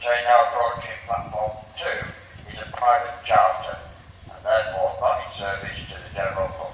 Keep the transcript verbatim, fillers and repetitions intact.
say now approaching platform two is a private charter and therefore not in service to the general public.